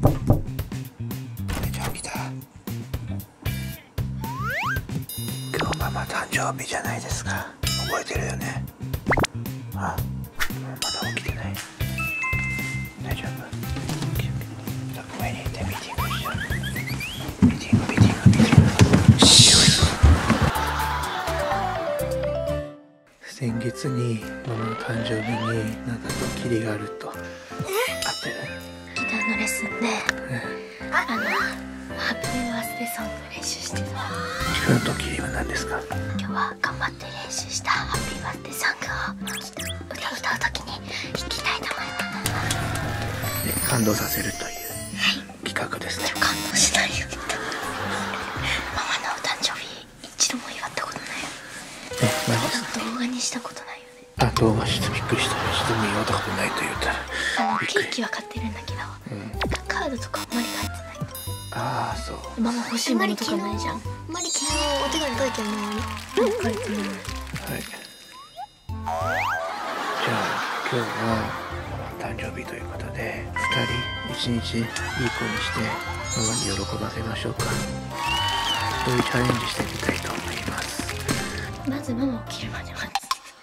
じゃあ見た。今日ママ誕生日じゃないですか。覚えてるよね。あ、まだ起きてない。大丈夫。上に行ってミーティングしよう。ミーティング。先月にママの誕生日になんかドッキリがあると。あってる。 ギターのレッスンで、ハッピーバースデーソング練習してた。 今日のドッキリは何ですか？ 今日は頑張って練習したハッピーバースデーソングを歌う時に弾きたいと思います。 感動させるという企画ですね。 感動しないよ。ママのお誕生日一度も祝ったことないよ。 マジですか？ 動画にしたことないよね。 あ、動画してびっくりした。一度も言われたことないと言ったらケーキは買ってるんだけど、カードとかあんまり買ってない。 ああ、そう。 ママ欲しいものとかないじゃん。あんまり昨日お手紙書いてないのに書いてない。 はい。じゃあ今日は誕生日ということで2人一日いい子にしてママに喜ばせましょうか。そういうチャレンジしてみたいと思います。 まずママ起きるまで待つ。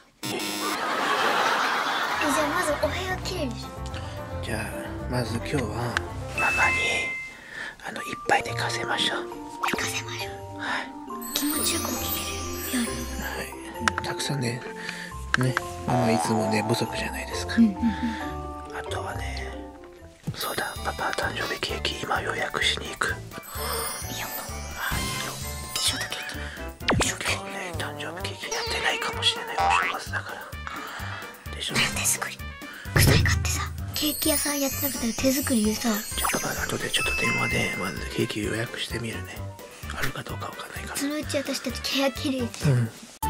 じゃあまずお部屋きれいにしよう。じゃあまず今日はママにいっぱい寝かせましょう。 寝かせましょう。はい。気持ちよく起きれるように。 はい。たくさんね、ママいつも寝不足じゃないですか。あとはね、そうだ、パパ誕生日ケーキ今予約しに行く。 いいよ。 あ、いいよ。 ショートケーキ。 今日ね、誕生日ケーキやってないかもしれない。お正月だから。でしょ。 手作り。臭い買ってさ、ケーキ屋さんやってなかったら手作りでさ。 じゃあパパ後でちょっと電話でまずケーキ予約してみるね。あるかどうかわかんないから。 そのうち私たち部屋きれいです。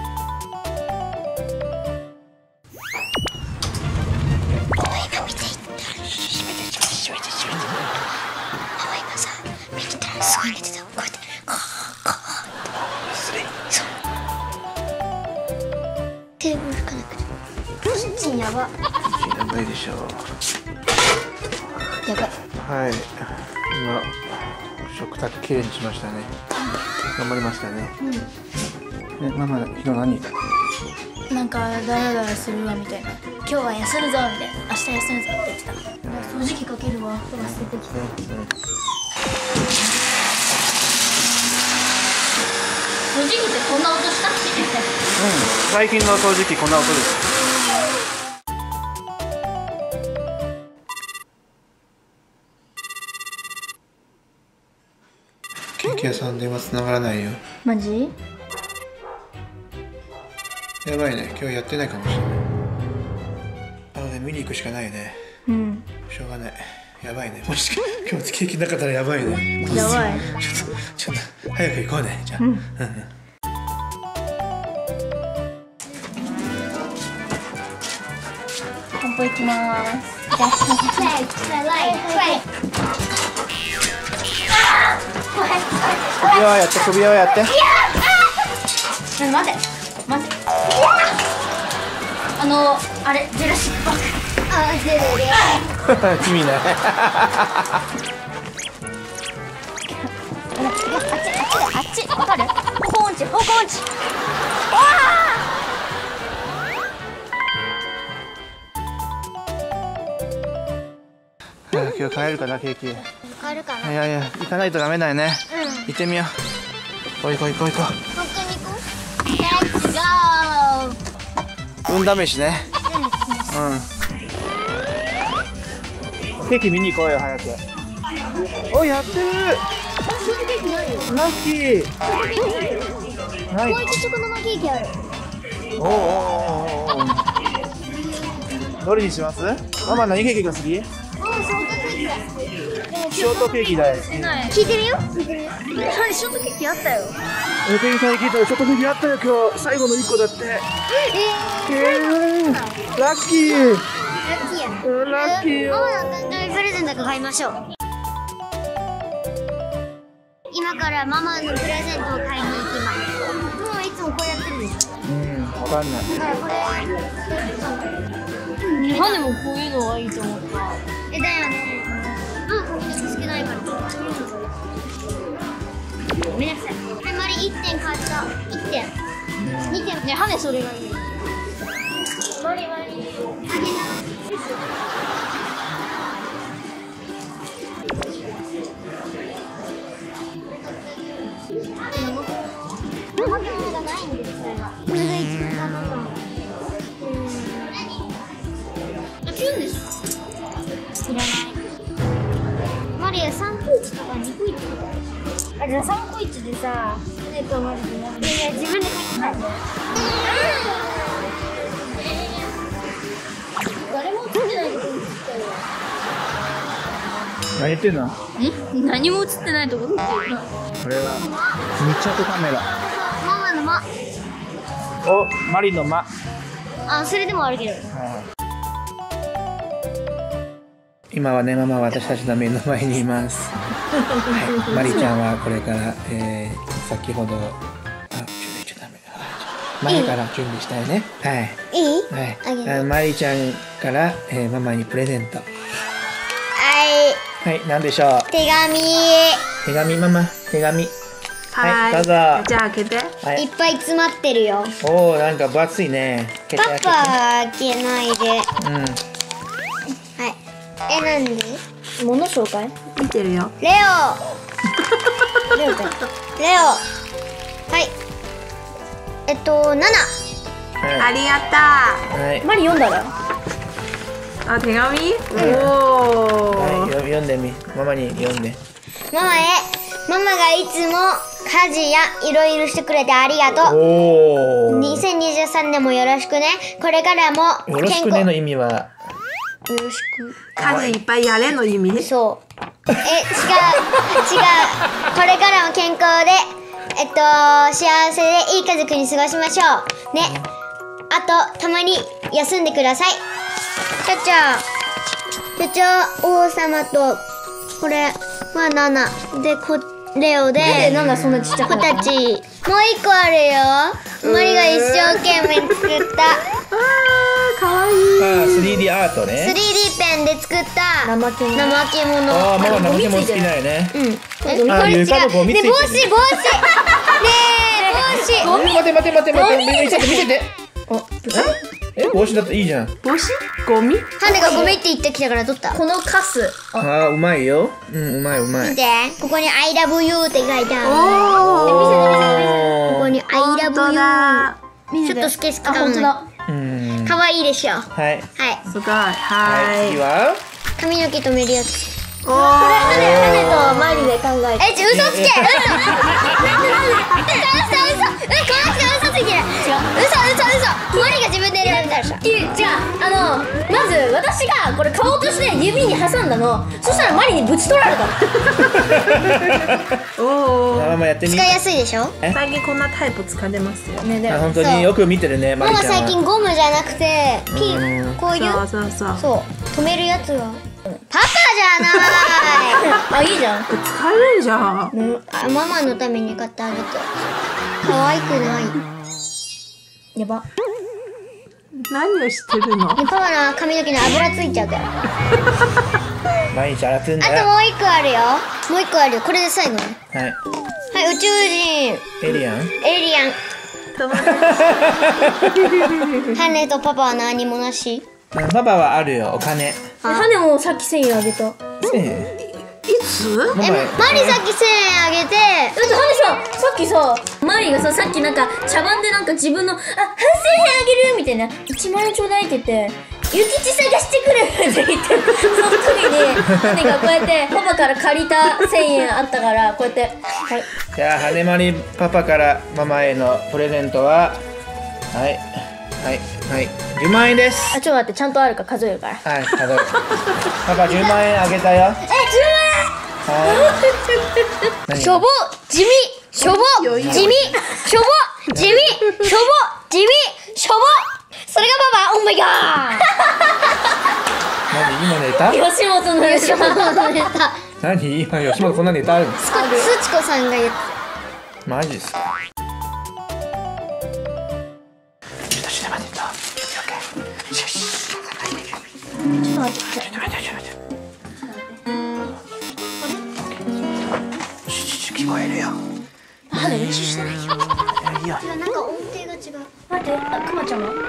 すごい寝てた。こうやってテーブル拭かなくて。キッチンやば。 やばいでしょう。 やばい。 はい。今食卓きれいにしましたね。頑張りましたね。ママ昨日何？ なんかダラダラするわみたいな。今日は休むぞみたいな。明日休むぞって言ってた。掃除機かけるわ。忘れてきた。掃除機ってこんな音したっけ？ 最近の掃除機こんな音です。ケーキ屋さん電話繋がらないよ。 マジ？ やばいね、今日やってないかもしれない。見に行くしかないね。しょうがない。やばいね。もし今日ケーキなかったらやばいね。 やばい。 ちょっと早く行こうね。じゃあ。 散歩行きます。 首輪やって、首輪やって。 待て。あれ、ジュラシックパーク。 君ね。 あっち、わかる？方向音痴。 今日帰るかな、ケーキ。 帰るかな。 いや、行かないとダメだよね。行ってみよう。行こう。 本当に行こう。レッツゴー。 運試しね。ケーキ見に行こうよ、早く。お、やってる。ラッキー。 ホワイトチョコのケーキある。 どれにします？ママ何ケーキが好き？ショートケーキだよ。 聞いてるよ。ショートケーキあったよ。 店員さんに聞いたらショートケーキあったよ、今日最後の1個だって。ラッキー。ラッキーよ。 ママの誕生日プレゼント買いましょう。今からママのプレゼントを買いに行きます。もういつもこうやってるでしょ。 わかんない。 だからこれ。なんでもこういうのはいいと思った。だよね。これですけど。 ね、羽それがいい。マリマリ。 怠け者がないんです、それが。これが一番なの。 キュンです。 いらない。マリア3個1とか2個1とか。あ、じゃあ3個1でさ、船とマリでやる。いや、自分で書きたい。 誰も映ってないとこに映ったよ。 何言ってんの？ 何も映ってないとこ映ってる。 これは密着カメラ。 ママのマ。 お、マリの間。 あ、それでもあるけど。 今はね、ママは私たちの目の前にいます。はい、マリちゃんはこれから、先ほど、準備しちゃダメ。前から準備したいね。はい。 いい？ はい。マリちゃんから、ママにプレゼント。 はい。 はい、なんでしょう。 手紙。 手紙、ママ、手紙。はい、どうぞ。 じゃあ開けて。 はいいっ。ぱい詰まってるよ。 おお、なんか分厚いね。 パパ開けないで。 うん。 はい。なんで？ 物紹介？ 見てるよ。 レオ。 レオちゃん。 レオ。はい。7。 はありがい。はい。 マリ読んだら？ とう。あ、手紙？おはい、 お。 読んでみ。ママに読んで。 ママへ。ママがいつも家事やいろいろしてくれてありがとう。 おお。 2023年もよろしくね。これからもよろしくねの意味は。 よろしく。 家事いっぱいやれの意味。 そう。違う。これからも健康で、幸せでいい家族に過ごしましょう。ね。あと、たまに休んでください。ちゃちゃ王様と、これは7。で、レオで、 なんでそんなちっちゃくなったの？ 子たち。もう一個あるよ。マリが一生懸命作ったあー、かわいい。 3D アート 3D ね。 ペンで作った怠け者。 怠け者。 ああ、ママ怠け者好きだよね。 うん。これ違う。 あね、 床のゴミついてる帽子。ねえ、帽子。 待て。見せて。帽子だっていいじゃん。 帽子？ゴミ？ ハネがゴミって言ってきたから取った。 このカス。 ああ、うまいよ。うん、うまい。 見て、ここに I love you って書いてある。 おここに I 本 love 当だ。 you。ちょっとスケスケあ、本当だ。 うん。 かわいいでしょ。ははい。 い。 すごい。 はい、次はは。 髪の毛止めるやつ。 い。おお。 羽とマリで考えて。 嘘つけ。嘘。この人嘘ついてる。嘘。マリが自分で選んだでしょ。 違う、まず私がこれ買おうとして指に挟んだの。そしたらマリにぶち取られたの。 おお。 ママやってみ。 使いやすいでしょ。 最近こんなタイプ使ってますよ。 ね、であ、本当によく見てるね、マママリちゃんは。 最近ゴムじゃなくてピン、こういうそう。 そう止めるやつがパパじゃない。 あ、いいじゃん。 使えるじゃん。 あ、ママのために買ってあげて。可愛くない。 やば。 何をしてるの？ パパの髪の毛に油ついちゃうから。 毎日洗ってんあとだよ。 もう一個あるよ。これで最後ね。 はい。 はい、宇宙人、 エリアン。 エイリアン。 友達。 ハネとパパは何もなし。 パパはあるよ、お金。 羽もさっき1000円あげた。 いつ？ ママ。 マリさっき1000円あげて、 だって羽さ、さっきさ、マリがさ、さっきなんか茶番でなんか自分の、1000円あげるみたいな、1万円ちょうだいって言って、ゆきち探してくれって言って、その時に、羽がこうやってパパから借りた1000円あったから、こうやって、はい。 じゃあ、羽まりパパからママへのプレゼントは。はい。10万円です。 あ、ちょっと待って、ちゃんとあるか数えるから。 はい、数える。パパ10万円あげたよ。 10 はい。 しょぼ、地味、しょぼ、地味、しょぼ、地味、しょぼ、地味、しょぼ。それがパパ、オーマイガ何今ネタ？ 万吉本の吉本のネタ。 何今吉本こんなネタあるの？ ー。すちこさんが言ってマジですか？ちょっと待ってと。 ちょっと待って。 聞こえるよ。 羽練習してないよ。 なんか音程が違う。 待って。 あ、くまちゃんは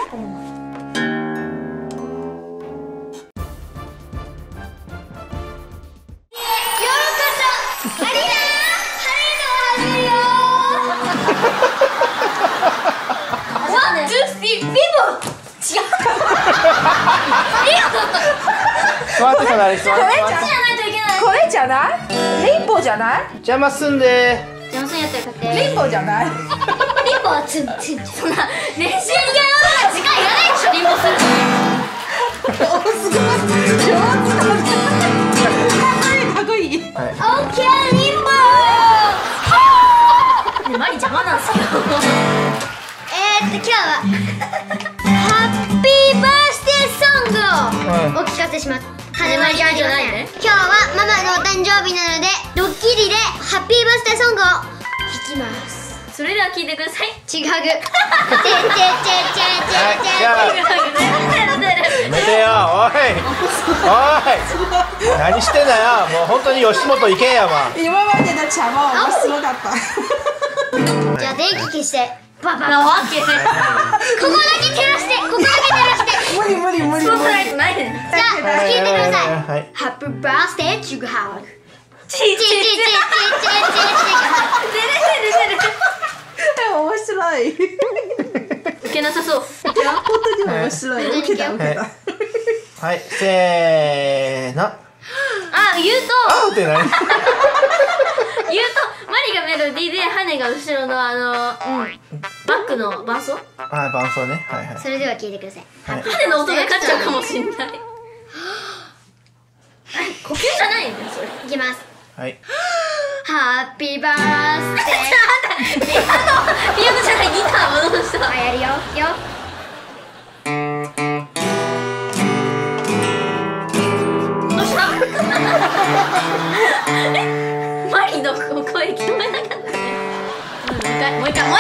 座ってから座ってじゃないといけない。 これじゃない？レインボーじゃない？ 邪魔すんでジョンソンやったら買って。 レインボーじゃない？ リンボはツンツン。そんな練習にやらない時間いらないでしょ、リンボするすごい上手だね。かっこいい。 オッケー、リンボーね、マリ邪魔なんすけど今日はハッピーバースデーソングをお聞かせします。花丸じゃありません。今日はママのお誕生日なのでドッキリでハッピーバースデーソングを弾きます。 それでは聞いてください。 ちぐはぐ。 やめてよ、おいおい、何してんだよ。もう本当に吉本行けやま。 今までの茶は面白かった。 じゃあ電気消して。ババなわけここだけ照らして、ここだけ照らして。 無理無理無理そう無理。 さないとないねん。 じゃあ聞いてください。 はいハッピーバースデーちぐはぐ。 ちちちちちちち面白い。 受けなさそう。 本当に面白い。受けた受けた。 はい、せーの。 あ、言うとあーって何？ マリがメロディーでハネが後ろのバックの伴奏。 あ、伴奏ね。はいはい。 それでは聞いてください。 はいハネの音が勝っちゃうかもしんない。呼吸じゃないんだよそれ。 いきます。 はい。 ハッピーバースデー。 ピアノじゃないギター戻した。 やるよよ。 どうしたマリの声聞こえなかったね。もう一回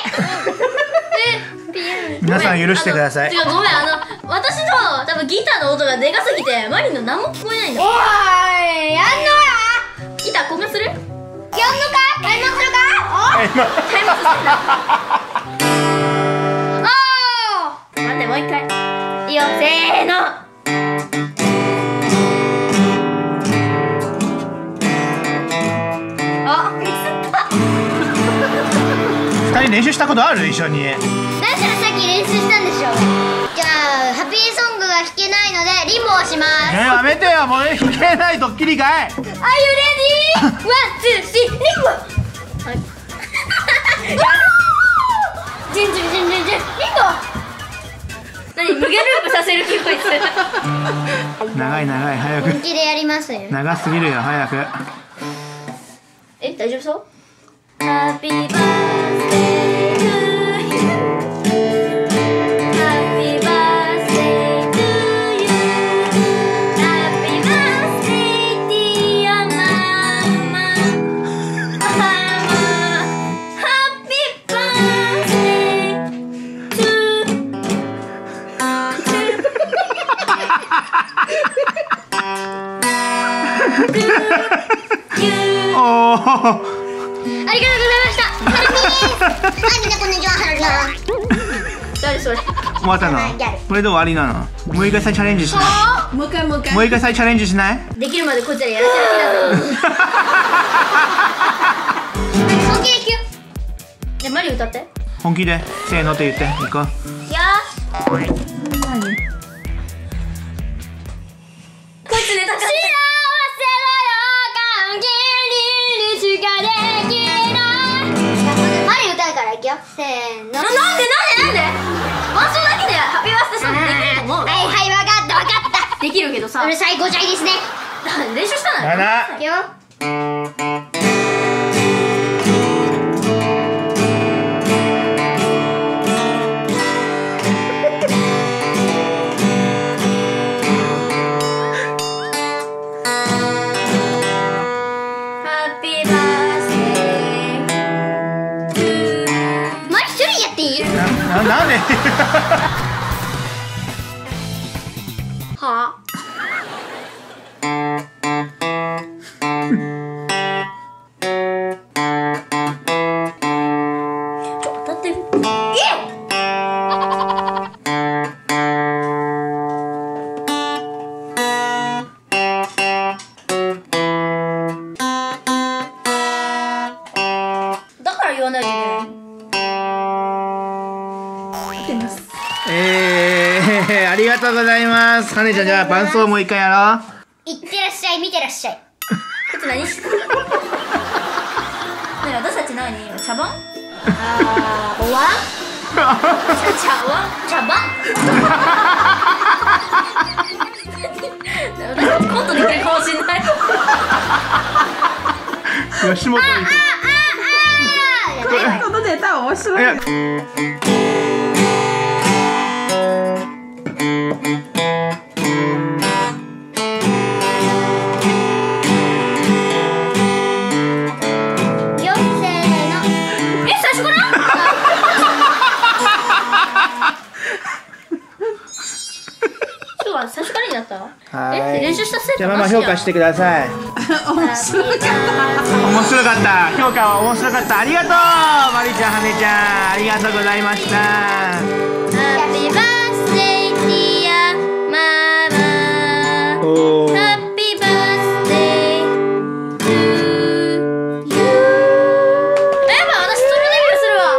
皆さん許してください。 違う、ごめん、私の多分ギターの音がでかすぎてマリの何も聞こえないんだ。 おい、やんのや。 ギター交換する？ やんのか？タイムするか？ タイムスしてんだ。待って、もう一回いいよ、せーの。あ、ミスった。 二人練習したことある？一緒に。 だからさっき練習したんでしょ。じゃあハッピーソングが弾けないのでリンボをします。 やめてよ、もう弾けないドッキリかい。 Are you ready? ワン、ツー、スリー、リンボ。 はい。 リンボ。 何、無限ループさせる気こいつ。 長い長い、早く。 本気でやりますよ。 長すぎるよ、早く。 え、大丈夫そう？ Happy birthday to you. Happy birthday to you. Happy birthday dear mama. Happy birthday to you. おお。 ありがとうございました。ハルミース。あ、みんなこんにちは、ハルナ。 誰それ？ 終わったの？これで終わりなの？もう一回再チャレンジしない？ もう一回もう一回。 もう一回再チャレンジしない？ できるまでこいつらやらせる気だぞ。 本気でいくよ。 ね、マリ歌って。 本気でせーのって言って行こう。 いやー。 何？ こいつネタか。 せーの。 なんで伴奏だけでハッピーバースデーソングできると思う？ はいはい、わかったわかった。 できるけどさ、 うるさいごちゃいですね。 練習したのよ。 7。 いくよ。 ハッピーバースデートゥー。 マリ一人やっていい？ なんで？ は当たってる。 がとうございます。はねちゃん、じゃあ伴奏もう一回やろう。 いってらっしゃい、見てらっしゃい。 こいつ何してる？ねえ、私たち何？今茶番？ おわん茶番？私たちコントできるかもしれない。 吉本行このネタ面白い。 よ、せーの。 え、最初から？今日は最初からになった？ はい。 練習したせいじゃあママ評価してください。 面白かった。 面白かった。評価は面白かった。ありがとう。まりちゃん、はねちゃん、ありがとうございました。 Happy birthday dear mama おー。 Happy birthday to you やばい、私ソロデビューするわ。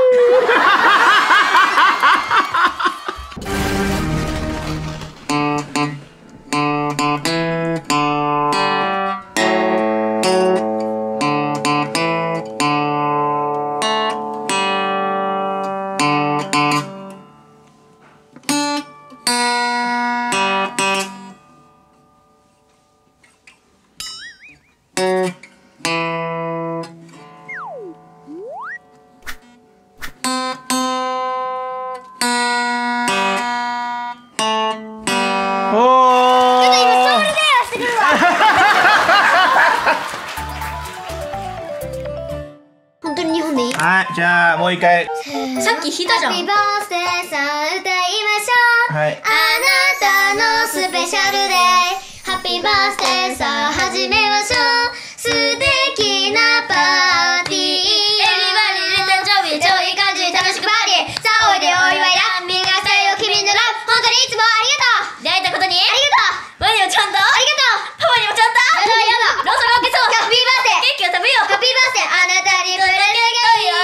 本当に日本でいい？ はい、じゃあもう一回。 さっき弾いたじゃん。 ハッピーバースデーさあ歌いましょう。 はい。 あなたのスペシャルデー。ハッピーバースデーさあ始めましょう。素敵なパーティー。エビバリー誕生日超いい感じ楽しくパーティー。さあおいでお祝いだ。みんなさよ君のラブ本当にいつもありがとう。出会えたことにありがとう。ワニもちゃんとありがとう。パパにもちゃんとやだやだ。ローソンが開けそう。ハッピーバースデー。ケーキを食べよう。ハッピーバースデーあなたにこれだけがいい。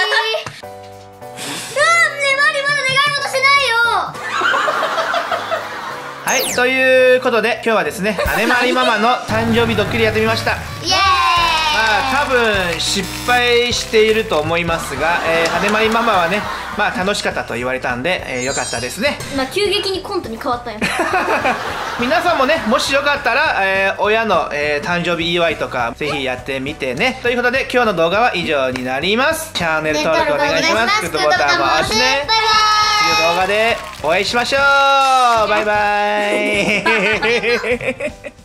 ねマリまだ願い事してないよ。 はい、ということで今日はですね、姉まりママの誕生日ドッキリやってみました。 イエーイ。 多分失敗していると思いますが、姉まりママはね、楽しかったと言われたんで、よかったですね。 急激にコントに変わったんや。 皆さんもね、もしよかったら、親の、誕生日祝いとかぜひやってみてね。ということで今日の動画は以上になります。チャンネル登録お願いします。グッドボタンも押してね。次の動画でお会いしましょう。バイバイ。